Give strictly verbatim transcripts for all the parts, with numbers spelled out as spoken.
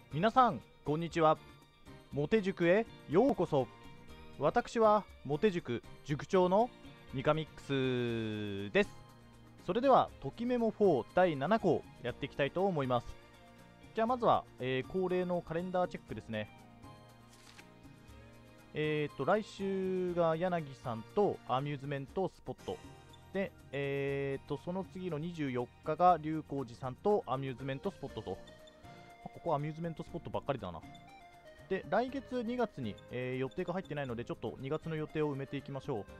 皆さんこんにちは。モテ塾へようこそ。私はモテ塾塾長のミカミックスです。それではときメモフォーだいななこやっていきたいと思います。じゃあまずは、えー、恒例のカレンダーチェックですね。えーと来週が柳さんとアミューズメントスポットで、えーとその次のにじゅうよっかが龍光寺さんとアミューズメントスポットと、ここアミューズメントスポットばっかりだな。で、来月にがつに、えー予定が入ってないので、ちょっとにがつの予定を埋めていきましょう。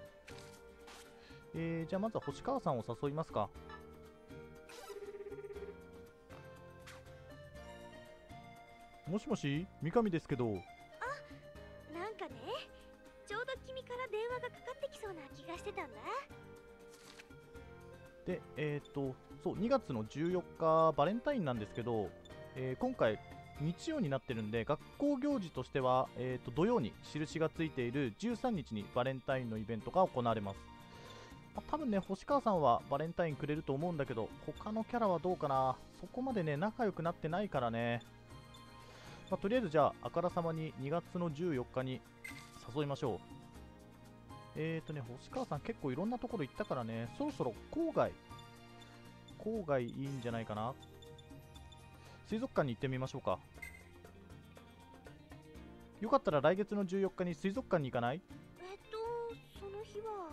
えー、じゃあまずは星川さんを誘いますか。もしもし、三上ですけど。 なんかね、ちょうど君から電話がかかってきそうな気がしてたんだ。 で、えっ、と、そう、にがつのじゅうよっか、バレンタインなんですけど、えー今回、日曜になってるんで、学校行事としては、えーと土曜に印がついているじゅうさんにちにバレンタインのイベントが行われます。まあ多分ね、星川さんはバレンタインくれると思うんだけど、他のキャラはどうかな。そこまでね、仲良くなってないからね。まあ、とりあえずじゃあ、あからさまににがつのじゅうよっかに誘いましょう。えーとね、星川さん結構いろんなところ行ったからね、そろそろ郊外、郊外いいんじゃないかな。水族館に行ってみましょうか。よかったら来月のじゅうよっかに水族館に行かない？ えっと、その日は。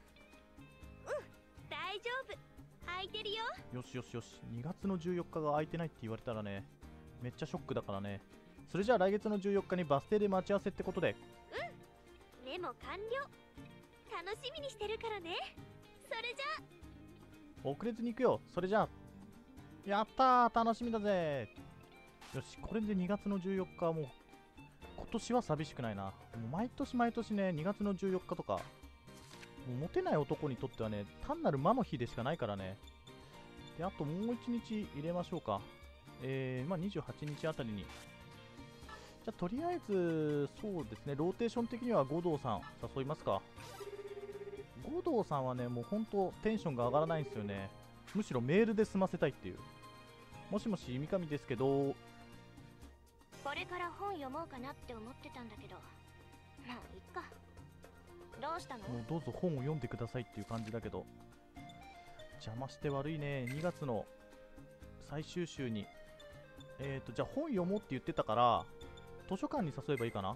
うん、大丈夫。空いてるよ。 よしよしよし、にがつのじゅうよっかが空いてないって言われたらね、めっちゃショックだからね。それじゃあ来月のじゅうよっかにバス停で待ち合わせってことで。 メモ完了。楽しみにしてるからね。それじゃ遅れずに行くよ。それじゃあ、やったー、楽しみだぜ。よし、これでにがつのじゅうよっかはもう、今年は寂しくないな。もう毎年毎年ね、にがつのじゅうよっかとか、もうモテない男にとってはね、単なる魔の日でしかないからね。で、あともういちにち入れましょうか。えー、まあにじゅうはちにちあたりに。じゃあとりあえず、そうですね、ローテーション的には五道さん誘いますか。五道さんはね、もうほんとテンションが上がらないんですよね。むしろメールで済ませたいっていう。もしもし、三上ですけど。 これから本読もうかなって思ってたんだけど、まあいっか。どうしたの？ もうどうぞ本を読んでくださいっていう感じだけど、邪魔して悪いね。にがつの最終週に、えーと、じゃあ本読もうって言ってたから、図書館に誘えばいいかな。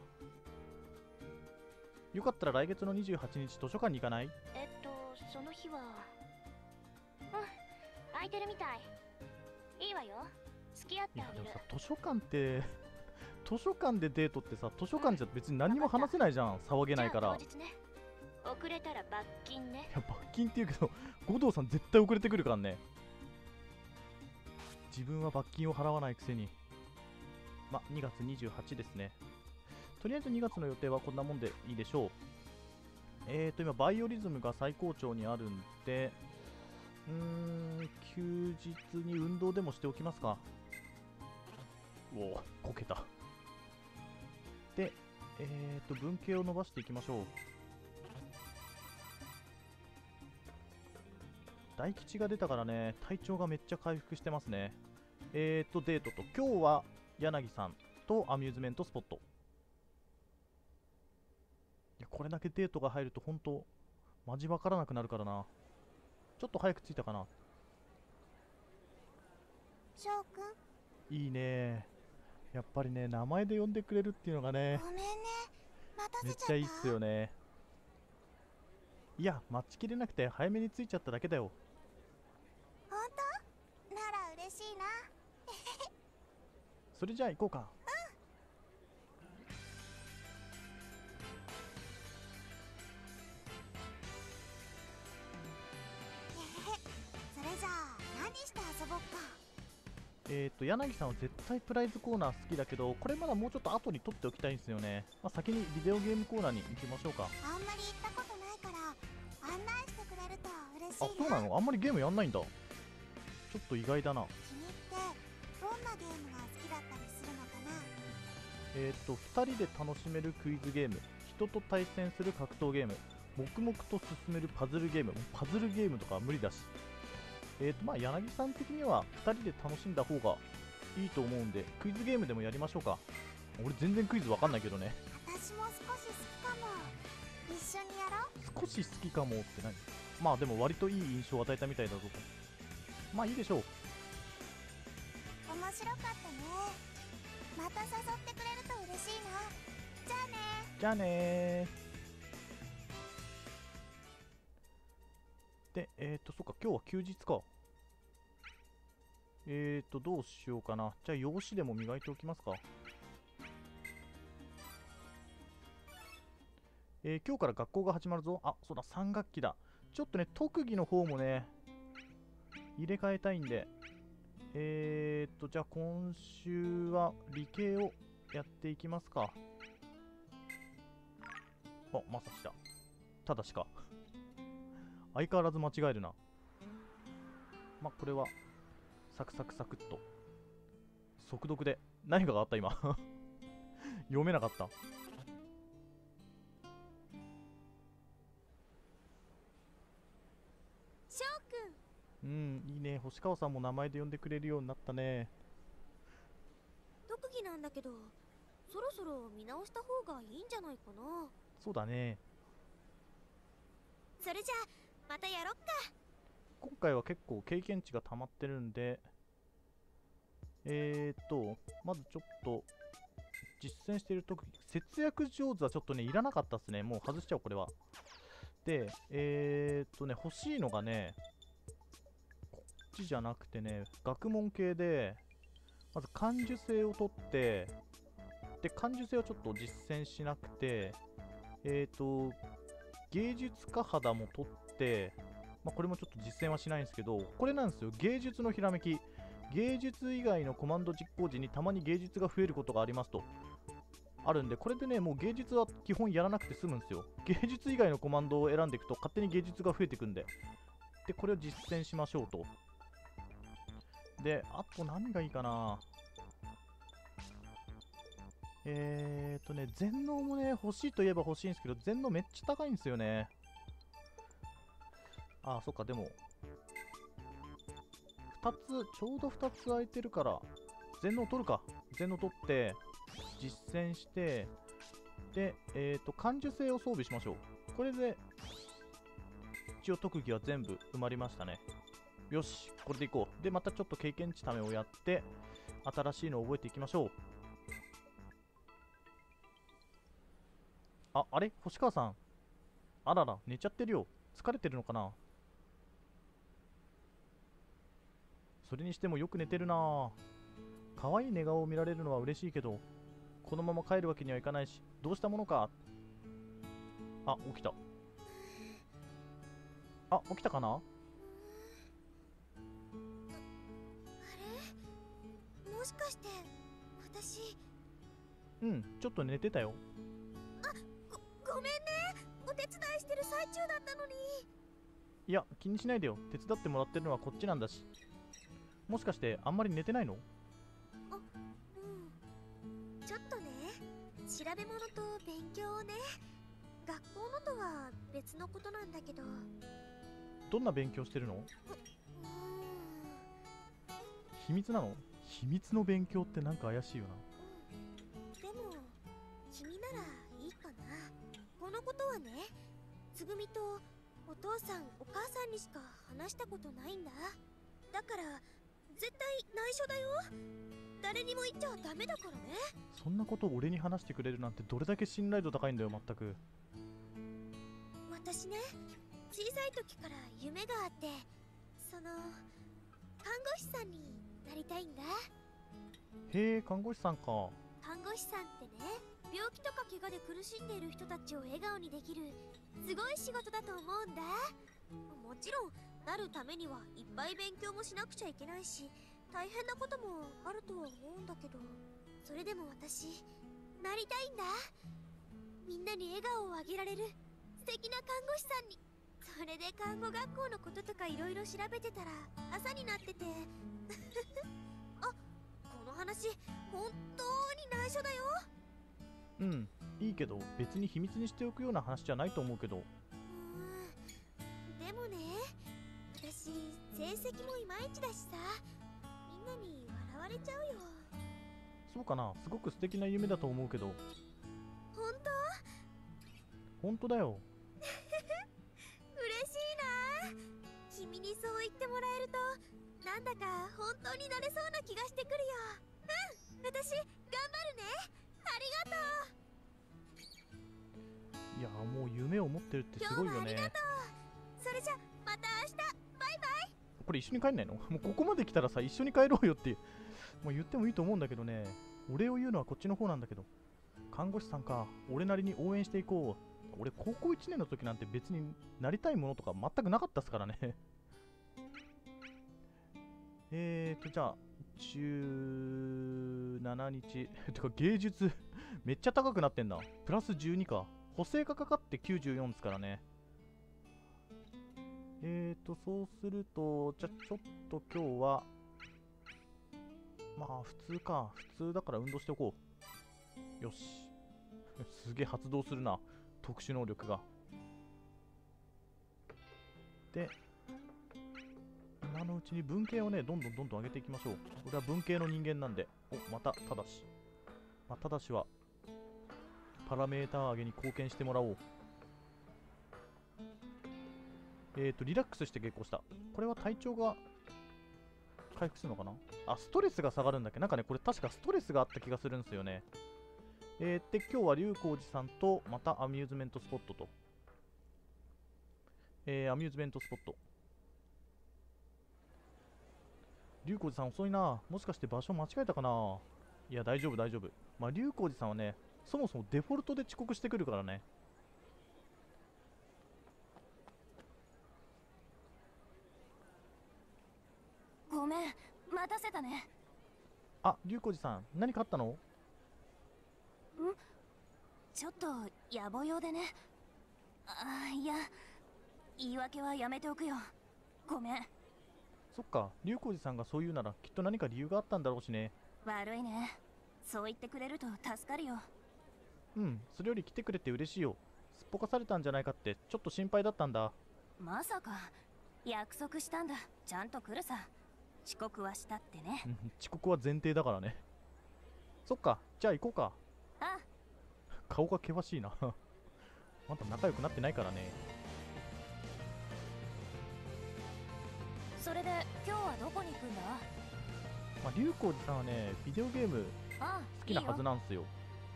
よかったら来月のにじゅうはちにち図書館に行かない？ えっと、その日は。うん、空いてるみたい。いいわよ。付き合っいやでもてあげる。 さ、図書館って図書館でデートってさ、図書館じゃ別に何も話せないじゃん、騒げないから。いじゃあ当日ね。遅れたら罰金ね。 や、罰金って言うけど五道さん絶対遅れてくるからね。自分は罰金を払わないくせに。ま、にがつにじゅうはちですね。とりあえずにがつの予定はこんなもんでいいでしょう。えーと、今、バイオリズムが最高潮にあるんで、うーん、休日に運動でもしておきますか。おお、こけた。で、えーと、文系を伸ばしていきましょう。大吉が出たからね、体調がめっちゃ回復してますね。えーと、デートと、今日は柳さんとアミューズメントスポット。いや、これだけデートが入ると本当マジわからなくなるからな。ちょっと早く着いたかな。 翔くん、 いいね。やっぱりね、名前で呼んでくれるっていうのがね、 ごめんね。待ためっせちゃった。 ちゃいいっすよね。いや、待ちきれなくて早めに着いちゃっただけだよ。 ほんと？なら嬉しいな。 それじゃあ行こうか。 へへへ。それじゃあ何して遊ぼっか。 えーと、柳さんは絶対プライズコーナー好きだけど、これまだもうちょっと後に取っておきたいんですよね。まあ、先にビデオゲームコーナーに行きましょうか。 あんまり行ったことないから案内してくれると嬉しいあ、 な。 そうなの？あんまりゲームやんないんだ。ちょっと意外だな。 君ってどんなゲームが好きだったりするのかな。 えーと、ふたりで楽しめるクイズゲーム、人と対戦する格闘ゲーム、黙々と進めるパズルゲーム、もうパズルゲームとかは無理だし、えーと、まあ柳さん的にはふたりで楽しんだ方がいいと思うんで、クイズゲームでもやりましょうか。俺全然クイズわかんないけどね。 私も少し好きかも。一緒にやろう。 少し好きかもって何？まあでも割といい印象を与えたみたいだぞと。まあいいでしょう。 面白かったね。また誘ってくれると嬉しいな。じゃあね。 じゃあねー。で、えっと、そっか、今日は休日か。えっと、どうしようかな。じゃあ、用紙でも磨いておきますか。えー、今日から学校が始まるぞ。あ、そうだ、さん学期だ。ちょっとね、特技の方もね、入れ替えたいんで。えーっと、じゃあ、今週は理系をやっていきますか。あ、まさしだ。ただしか。相変わらず間違えるな。ま、これは、サクサクサクっと。速読で。何かがあった今。読めなかった。 翔くん。 うん、いいね。星川さんも名前で呼んでくれるようになったね。 特技なんだけど、そろそろ見直した方がいいんじゃないかな。 そうだね。 それじゃあまたやろっか。 今回は結構経験値が溜まってるんで、えーっと、まずちょっと、実践している特技、節約上手はちょっとね、いらなかったっすね。もう外しちゃおう、これは。で、えーっとね、欲しいのがね、こっちじゃなくてね、学問系で、まず感受性を取って、で、感受性をちょっと実践しなくて、えーっと、芸術家肌も取って、まあ、これもちょっと実践はしないんですけど、これなんですよ、芸術のひらめき。芸術以外のコマンド実行時にたまに芸術が増えることがありますと。あるんで、これでね、もう芸術は基本やらなくて済むんですよ。芸術以外のコマンドを選んでいくと勝手に芸術が増えていくんで。で、これを実践しましょうと。で、あと何がいいかな。えーとね、全能もね、欲しいといえば欲しいんですけど、全能めっちゃ高いんですよね。ああ、そっか、でも、ふたつ、ちょうどふたつ空いてるから、全能取るか。全能取って、実践して、で、えっと、感受性を装備しましょう。これで、一応特技は全部埋まりましたね。よし、これでいこう。で、またちょっと経験値ためをやって、新しいのを覚えていきましょう。あ、あれ星川さん。あらら、寝ちゃってるよ。疲れてるのかな。それにしてもよく寝てるなぁ。可愛い寝顔を見られるのは嬉しいけど、このまま帰るわけにはいかないし、どうしたものか。あ、起きた。あ、起きたかな。 あれ、もしかして私。 うん、ちょっと寝てたよ。 ご、ごめんね。お手伝いしてる最中だったのに。 いや、気にしないでよ。手伝ってもらってるのはこっちなんだし。もしかしてあんまり寝てないの？ あ、うん。ちょっとね、調べ物と勉強をね。学校のとは別のことなんだけど。 どんな勉強してるの？ うーん。 秘密なの？秘密の勉強ってなんか怪しいよな。 でも君ならいいかな。このことはね、つぐみとお父さんお母さんにしか話したことないんだ。だから絶対内緒だよ。誰にも言っちゃダメだからね。 そんなことを俺に話してくれるなんてどれだけ信頼度高いんだよ。全く。 私ね、小さい時から夢があって、その看護師さんになりたいんだ。 へえ、看護師さんか。 看護師さんってね、病気とか怪我で苦しんでいる人たちを笑顔にできるすごい仕事だと思うんだ。もちろんなるためにはいっぱい勉強もしなくちゃいけないし、大変なこともあるとは思うんだけど、それでも私なりたいんだ。みんなに笑顔をあげられる素敵な看護師さんに。それで看護学校のこととかいろいろ調べてたら朝になっててあ、この話本当に内緒だよ。 うん、いいけど別に秘密にしておくような話じゃないと思うけど。 うーん、でもね、私成績もいまいちだしさ、みんなに笑わわれちゃうよ。 そうかな。すごく素敵な夢だと思うけど。 本当？ 本当だよ。 嬉しいな。君にそう言ってもらえるとなんだか本当になれそうな気がしてくるよ。うん、私頑張るね。ありがとう。 いやもう夢を持ってるってすごいよね。 今日はありがとう。それじゃまた明日。バイバイ。 これ一緒に帰んないの？もうここまで来たらさ、一緒に帰ろうよってもう言ってもいいと思うんだけどね。お礼を言うのはこっちの方なんだけど。看護師さんか。俺なりに応援していこう。俺高校いちねんの時なんて別になりたいものとか全くなかったっすからね。えーとじゃあじゅうしちにちてか芸術めっちゃ高くなってんだ。プラスじゅうにか。補正がかかってきゅうじゅうよんですからね。えーとそうするとじゃあちょっと今日はまあ普通か。普通だから運動しておこう。よし。すげえ発動するな。特殊能力が。で、今のうちに文系をね、どんどんどんどん上げていきましょう。俺は文系の人間なんで。お、また、ただし。まあ、ただしは、パラメーター上げに貢献してもらおう。えーと、リラックスして下校した。これは体調が回復するのかなあ、ストレスが下がるんだっけ。なんかね、これ確かストレスがあった気がするんですよね。えー、で、今日は龍光寺さんと、またアミューズメントスポットと。えー、アミューズメントスポット。龍光寺さん遅いな。もしかして場所間違えたかな。いや、大丈夫、大丈夫。まあ、龍光寺さんはね、そもそもデフォルトで遅刻してくるからね。 ごめん、待たせたね。 あ、龍光寺さん、何かあったの？ ん？ちょっと野暮用でね。あ、いや、言い訳はやめておくよ。ごめん。 そっか、龍光寺さんがそう言うならきっと何か理由があったんだろうしね。 悪いね。そう言ってくれると助かるよ。 うん、それより来てくれて嬉しいよ。すっぽかされたんじゃないかってちょっと心配だったんだ。 まさか。約束したんだ。ちゃんと来るさ。遅刻はしたってね。 うん、遅刻は前提だからね。そっか、じゃあ行こうか。 あ、 顔が険しいな。まだ仲良くなってないからね。 それで今日はどこに行くんだ？ まあ、龍光寺さんはね、ビデオゲームあ、 好きなはずいいよ。 なんすよ。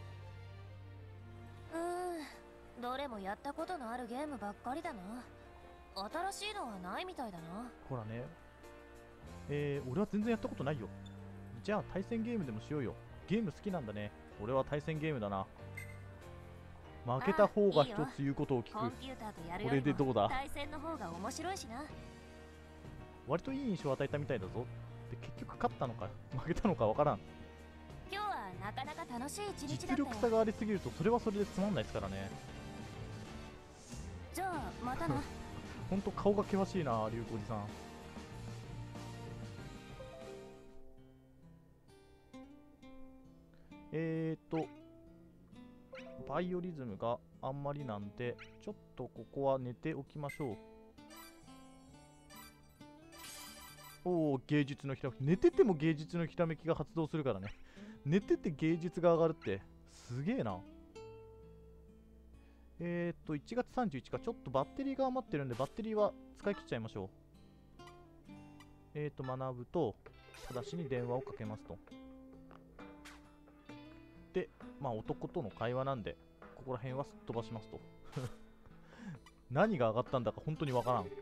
うーん、どれもやったことのあるゲームばっかりだな。新しいのはないみたいだな。 ほらね。えー、俺は全然やったことないよ。じゃあ対戦ゲームでもしようよ。ゲーム好きなんだね。俺は対戦ゲームだな。負けた方が一つ言うことを聞く。 コンピューターとやるよこれでりもどうだ？ 対戦の方が面白いしな。 割といい印象を与えたみたいだぞ。で、結局勝ったのか負けたのかわからん。 今日はなかなか楽しい一日だった実よ。 力差がありすぎるとそれはそれでつまんないですからね。 じゃあまたな。 ほんと顔が険しいな、龍光寺さん。えーとバイオリズムがあんまりなんで、ちょっとここは寝ておきましょう。おお、芸術のひらめき。寝てても芸術のひらめきが発動するからね。寝てて芸術が上がるってすげえな。えーといちがつさんじゅういちにちか。ちょっとバッテリーが余ってるんでバッテリーは使い切っちゃいましょう。えーと学ぶとただしに電話をかけますと。で、まあ男との会話なんでここら辺はすっ飛ばしますと。何が上がったんだか本当にわからん。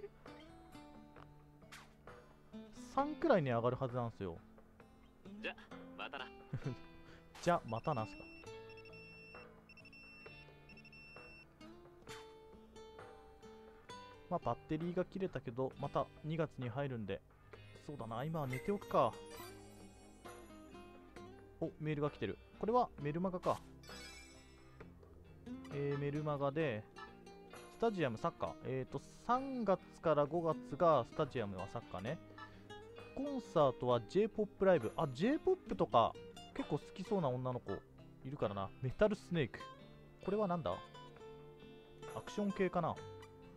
さんくらいに上がるはずなんですよ。 じゃまたな。 じゃまたなしか。まあバッテリーが切れたけどまたにがつに入るんで、そうだな、今は寝ておくか。お、メールが来てる。これはメルマガか。えー、メルマガでスタジアムサッカー、えーとさんがつからごがつがスタジアムはサッカーね。コンサートは J-ポップ ライブ。あ、J-ポップ とか結構好きそうな女の子いるからな。メタルスネーク。これはなんだ？アクション系かな。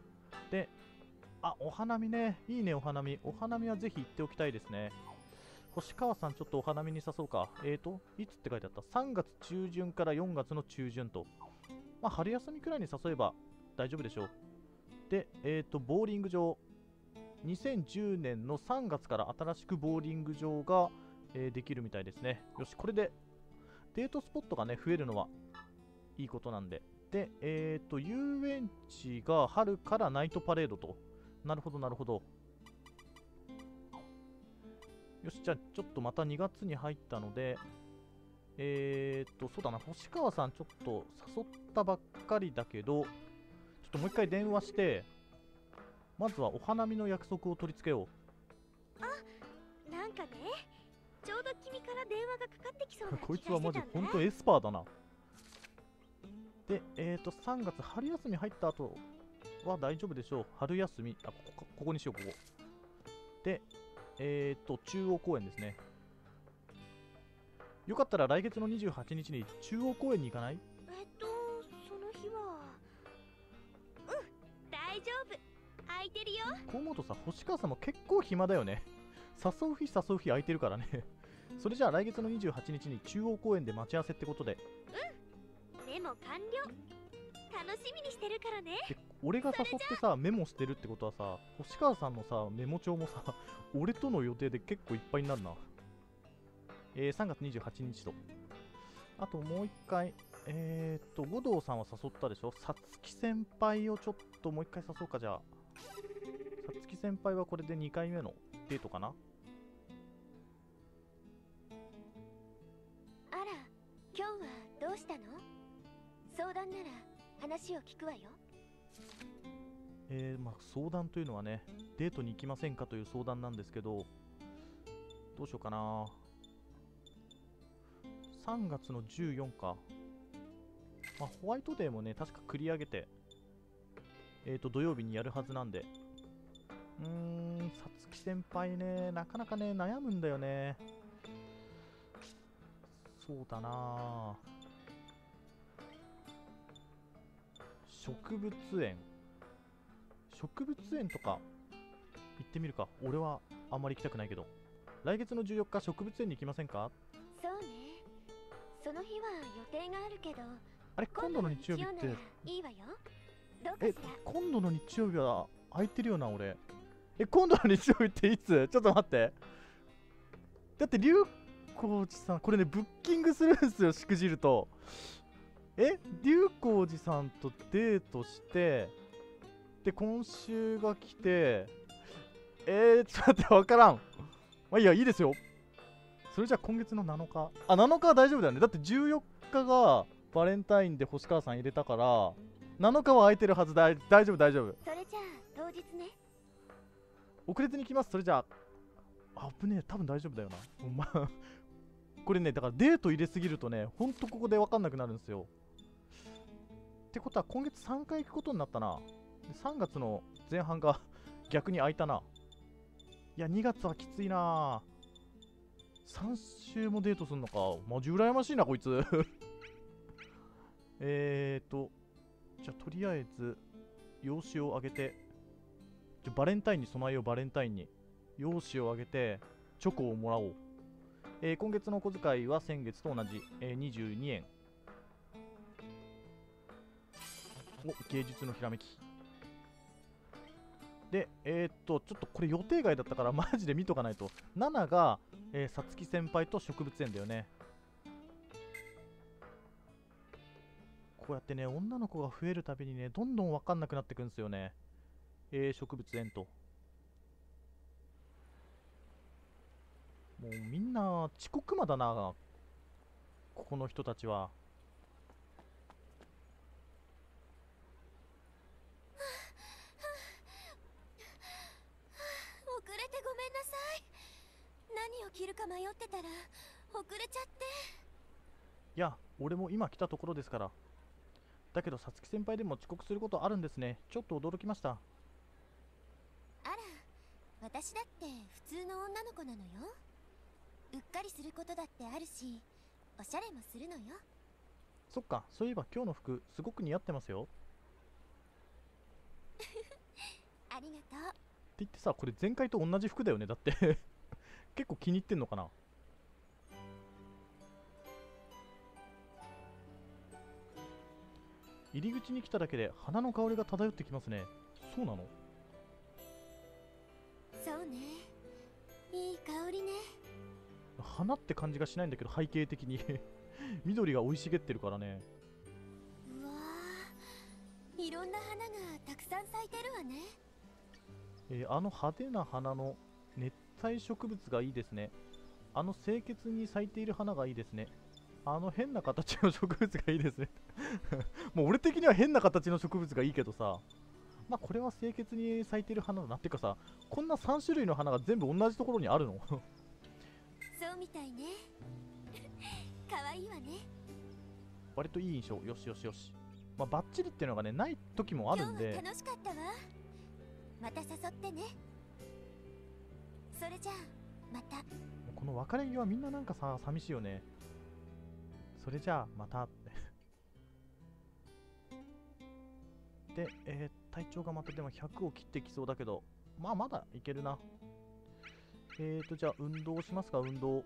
で、あ、お花見ね。いいね、お花見。お花見はぜひ行っておきたいですね。 星川さん、ちょっとお花見に誘うか。えーと、いつって書いてあった？ さん 月中旬からよんがつの中旬と。まあ、春休みくらいに誘えば大丈夫でしょう。で、えーと、ボーリング場。にせんじゅうねんのさんがつから新しくボーリング場が、えーできるみたいですね。よし、これでデートスポットがね、増えるのはいいことなんで。で、えーと、遊園地が春からナイトパレードと。なるほど、なるほど。よし、じゃあちょっとまたにがつに入ったので、えーっと、そうだな、星川さんちょっと誘ったばっかりだけど、ちょっともう一回電話して、まずはお花見の約束を取り付けよう。 なんかね、ちょうど君から電話がかかってきそうな気がこいつはマジしてたんだ。 本当エスパーだな。で、えーっと、さんがつ春休み入った後は大丈夫でしょう。春休み、あ、ここ、ここにしよう、ここ。で、えーっと、中央公園ですね。よかったら来月のにじゅうはちにちに中央公園に行かない？ えっと、その日は。うん、大丈夫。空いてるよ。 こう思うとさ、星川さんも結構暇だよね。誘う日誘う日空いてるからね。それじゃあ来月のにじゅうはちにちに中央公園で待ち合わせってことで。 メモ完了。楽しみにしてるからね。 で、俺が誘ってさ、メモしてるってことはさ、星川さんのさ、メモ帳もさ、俺との予定で結構いっぱいになるな。えー、さんがつにじゅうはちにちと。あともう一回、えーっと、五道さんは誘ったでしょ？さつき先輩をちょっともう一回誘おうか、じゃあ。さつき先輩はこれでにかいめのデートかな？ あら、今日はどうしたの？相談なら話を聞くわよ。 えー、まあ相談というのはね、デートに行きませんかという相談なんですけど、どうしようかな。さんがつのじゅうよっかか。まあ、ホワイトデーもね、確か繰り上げて、えっと、土曜日にやるはずなんで。うーん、さつき先輩ね、なかなかね、悩むんだよね。そうだな。植物園。植物園とか行ってみるか。俺はあんまり行きたくないけど。来月のじゅうよっか植物園に行きませんか？ そうね。その日は予定があるけど、 あれ、今度の日曜日って今度の日曜ならいいわよ。どうかえしら。 今度の日曜日は空いてるよな俺。え今度の日曜日っていつ？ちょっと待って。だって龍光寺さんこれねブッキングするんですよ、しくじると。え龍光寺さんとデートしてで今週が来て、えー、ちょっと待ってわからん。まあいいや、いいですよ。それじゃあ今月のなのか。あ、なのかは大丈夫だよね。だってじゅうよっかがバレンタインで星川さん入れたからなのかは空いてるはずだ。大丈夫大丈夫。 それじゃあ当日ね。 遅れずに来ます。それじゃあ、あぶねえ、多分大丈夫だよな。ほんまこれね、だからデート入れすぎるとね、ほんとここで分かんなくなるんですよ。ってことは今月さんかい行くことになったな。でさんがつの前半が逆に空いたな。いや、にがつはきついな。さん週もデートすんのか。マジ羨ましいな、こいつ。えーと、じゃあとりあえず、用紙をあげて、じゃバレンタインに備えよう、バレンタインに。用紙をあげて、チョコをもらおう。えー、今月のお小遣いは先月と同じ、えー、にじゅうにえん。お、芸術のひらめき。で、えー、っと、ちょっとこれ予定外だったからマジで見とかないと。ななが、えー、さつき先輩と植物園だよね。こうやってね、女の子が増えるたびにね、どんどん分かんなくなってくんですよね。えー、植物園と。もうみんな遅刻魔だな、ここの人たちは。 遅れてごめんなさい。何を着るか迷ってたら遅れちゃって。 いや、俺も今来たところですから。だけど、さつき先輩でも遅刻することあるんですね。ちょっと驚きました。 あら、私だって普通の女の子なのよ。うっかりすることだってあるし、おしゃれもするのよ。 そっか、そういえば今日の服すごく似合ってますよ。 ありがとう。 って言ってさ、これ前回と同じ服だよね。だって結構気に入ってんのかな。入り口に来ただけで花の香りが漂ってきますね。そうなの？ そうね、いい香りね。 花って感じがしないんだけど、背景的に緑が生い茂ってるからね。 うわー、いろんな花がたくさん咲いてるわね。 えーあの派手な花の熱帯植物がいいですね。あの清潔に咲いている花がいいですね。あの変な形の植物がいいですねもう俺的には変な形の植物がいいけどさ、まあこれは清潔に咲いている花だな。っていうかさ、こんなさん種類の花が全部同じところにあるのそうみたいね可愛いわね。 割といい印象。よしよしよし。まあバッチリっていうのがね、ない時もあるんで。 今日は楽しかったわ。また誘ってね。それじゃあまた。 この別れ際みんななんかさ、寂しいよね。それじゃあまたで、えー、体調がまたでもひゃくを切ってきそうだけど、まあまだいけるな。えーとじゃあ運動しますか。運動。ん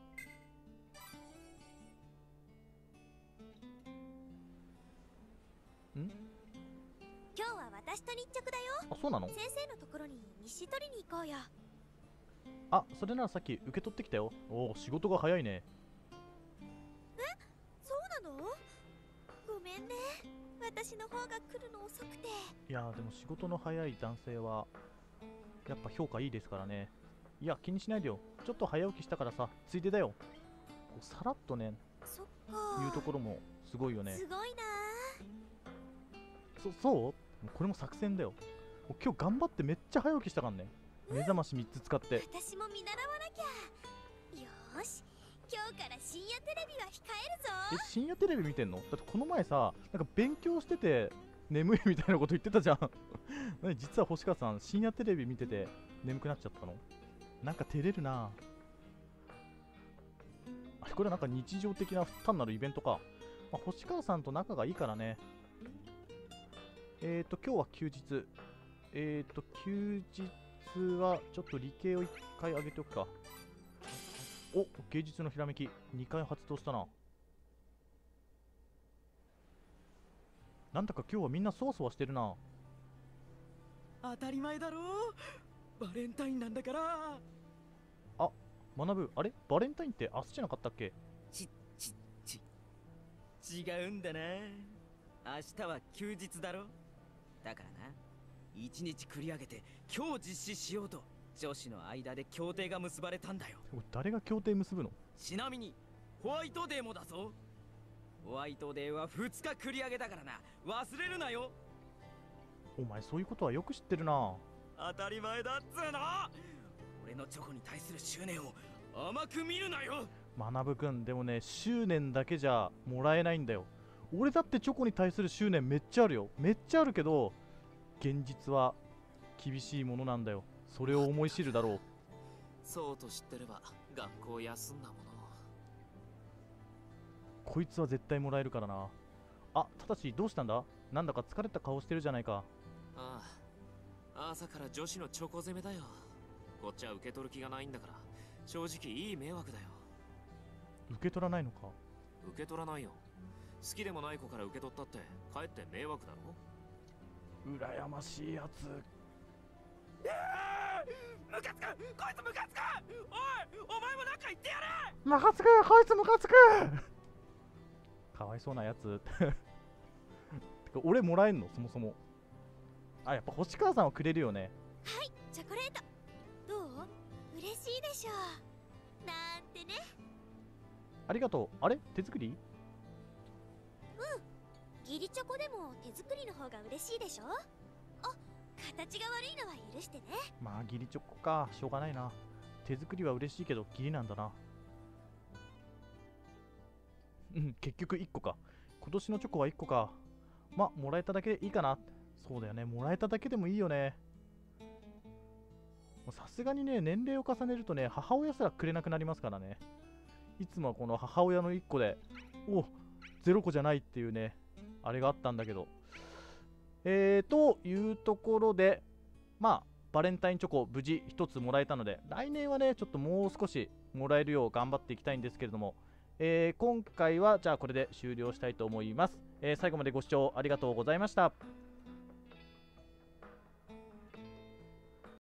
今日は私と日直だよ。 あ、そうなの？ 先生のところに日誌取りに行こうよ。 あ、それならさっき受け取ってきたよ。おお、仕事が早いね。 そうなの？ごめんね、私の方が来るの遅くて。 いやーでも仕事の早い男性はやっぱ評価いいですからね。いや気にしないでよ。ちょっと早起きしたからさ、ついでだよ。こうさらっとねそっか。 言うところもすごいよね。 すごいな。 そそうこれも作戦だよ。もう今日頑張ってめっちゃ早起きしたからね。目覚ましみっつ使って。 私も見習わなきゃ。よーし、今日から深夜テレビは控えるぞ。 え、深夜テレビ見てんの？だってこの前さ、なんか勉強してて眠いみたいなこと言ってたじゃん何実は星川さん深夜テレビ見てて眠くなっちゃったの？なんか照れるな。あ、これはなんか日常的な単なるイベントか。まあ、星川さんと仲がいいからね。えーと今日は休日。えーと休日はちょっと理系をいっかい上げておくか。お、芸術のひらめきにかい発動したな。なんだか今日はみんなそわそわしてるな。 当たり前だろう、バレンタインなんだから。 あ、学ぶ。あれバレンタインって明日じゃなかったっけ？ ちちち違うんだな。明日は休日だろ。だからな、一日繰り上げて今日実施しようと女子の間で協定が結ばれたんだよ。 誰が協定結ぶの？ ちなみにホワイトデーもだぞ。ホワイトデーはふつか繰り上げだからな、忘れるなよ。 お前そういうことはよく知ってるな。 当たり前だっつうの。俺のチョコに対する執念を甘く見るなよ。 学ぶくん、でもね、執念だけじゃもらえないんだよ。俺だってチョコに対する執念めっちゃあるよ。めっちゃあるけど現実は厳しいものなんだよ。それを思い知るだろう。 そうと知ってれば学校休んだもの。 こいつは絶対もらえるからな。あ、ただしどうしたんだ？なんだか疲れた顔してるじゃないか。 ああ、朝から女子のチョコ攻めだよ。こっちは受け取る気がないんだから、正直いい迷惑だよ。 受け取らないのか？ 受け取らないよ。好きでもない子から受け取ったってかえって迷惑だろ。 羨ましいやつ。 ムカつく、こいつムカつく。おい、お前もなんか言ってやれ。 ムカつく、こいつムカつくかわいそうなやつてか俺もらえんの？そもそも。あ、やっぱ星川さんはくれるよね。 はい、チョコレート。どう？嬉しいでしょ。なんてね。 ありがとう。あれ手作り？ 義理チョコでも手作りの方が嬉しいでしょ。あ、形が悪いのは許してね。 まあ義理チョコか、しょうがないな。手作りは嬉しいけど義理なんだな。うん、結局いっこか。今年のチョコはいっこか。まあもらえただけでいいかな。そうだよね、もらえただけでもいいよね。さすがにね、年齢を重ねるとね、母親すらくれなくなりますからね。いつもはこの母親のいっこでおゼロこじゃないっていうね、あれがあったんだけど。えーというところで、まあバレンタインチョコ無事ひとつもらえたので、来年はねちょっともう少しもらえるよう頑張っていきたいんですけれども、えー今回はじゃあこれで終了したいと思います。えー最後までご視聴ありがとうございました。